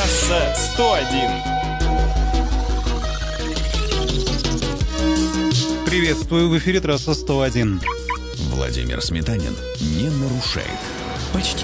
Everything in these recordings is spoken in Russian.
Трасса 101. Приветствую, в эфире трасса 101. Владимир Сметанин не нарушает. Почти.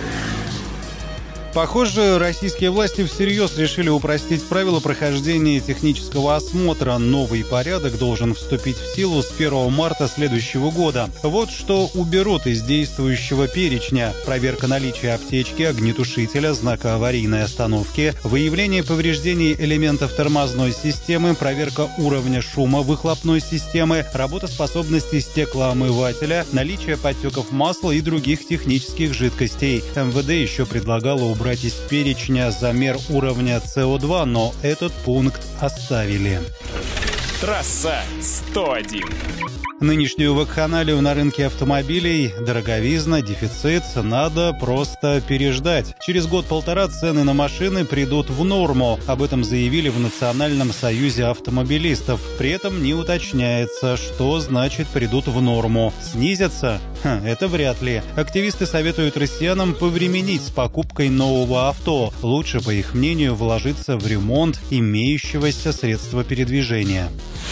Похоже, российские власти всерьез решили упростить правила прохождения технического осмотра. Новый порядок должен вступить в силу с 1 марта следующего года. Вот что уберут из действующего перечня: проверка наличия аптечки, огнетушителя, знака аварийной остановки, выявление повреждений элементов тормозной системы, проверка уровня шума выхлопной системы, работоспособности стеклоомывателя, наличие подтеков масла и других технических жидкостей. МВД еще предлагало убрать из перечня замер уровня СО2, но этот пункт оставили. Трасса 101. Нынешнюю вакханалию на рынке автомобилей, дороговизна, дефицит, надо просто переждать. Через год-полтора цены на машины придут в норму. Об этом заявили в Национальном союзе автомобилистов. При этом не уточняется, что значит придут в норму. Снизятся? Это вряд ли. Активисты советуют россиянам повременить с покупкой нового авто. Лучше, по их мнению, вложиться в ремонт имеющегося средства передвижения.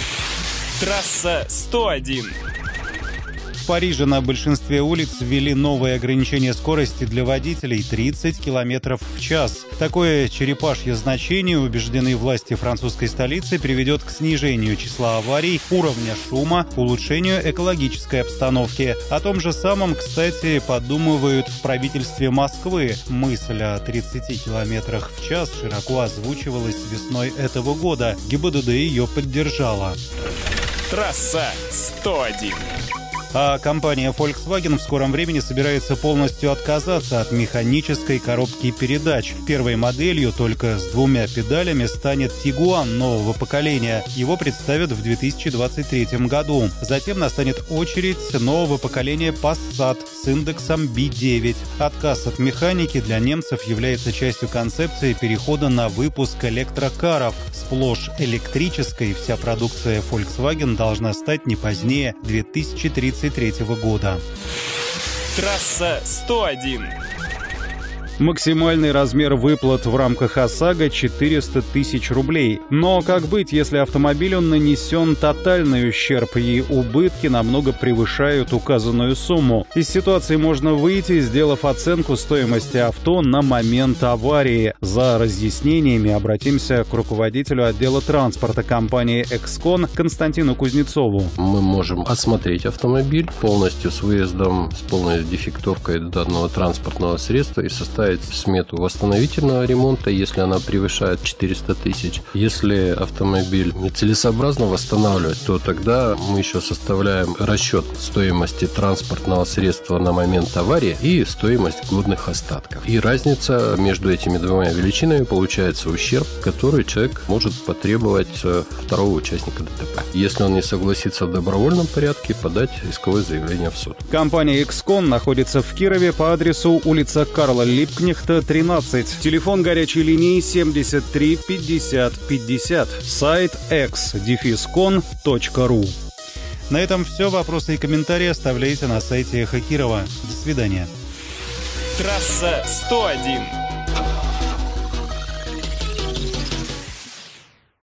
Трасса 101. В Париже на большинстве улиц ввели новые ограничения скорости для водителей — 30 км в час. Такое черепашье значение, убеждены власти французской столицы, приведет к снижению числа аварий, уровня шума, улучшению экологической обстановки. О том же самом, кстати, подумывают в правительстве Москвы. Мысль о 30 км в час широко озвучивалась весной этого года. ГИБДД ее поддержала. Трасса 101. А компания Volkswagen в скором времени собирается полностью отказаться от механической коробки передач. Первой моделью, только с 2 педалями, станет Tiguan нового поколения. Его представят в 2023 году. Затем настанет очередь нового поколения Passat с индексом B9. Отказ от механики для немцев является частью концепции перехода на выпуск электрокаров. Сплошь электрической вся продукция Volkswagen должна стать не позднее 2033 года. Трасса 101. Максимальный размер выплат в рамках ОСАГО — 400 тысяч рублей. Но как быть, если автомобилю нанесен тотальный ущерб и убытки намного превышают указанную сумму? Из ситуации можно выйти, сделав оценку стоимости авто на момент аварии. За разъяснениями обратимся к руководителю отдела транспорта компании «Экскон» Константину Кузнецову. Мы можем осмотреть автомобиль полностью с выездом, с полной дефектовкой данного транспортного средства и составить смету восстановительного ремонта, если она превышает 400 тысяч. Если автомобиль нецелесообразно восстанавливать, то тогда мы еще составляем расчет стоимости транспортного средства на момент аварии и стоимость годных остатков. И разница между этими двумя величинами получается ущерб, который человек может потребовать второго участника ДТП. Если он не согласится в добровольном порядке, подать исковое заявление в суд. Компания «Экскон» находится в Кирове по адресу улица Карла Липкнехта, 13. Телефон горячей линии 73 50 50. Сайт x-con.ru. На этом все. Вопросы и комментарии оставляйте на сайте Эхо Кирова. До свидания. Трасса 101.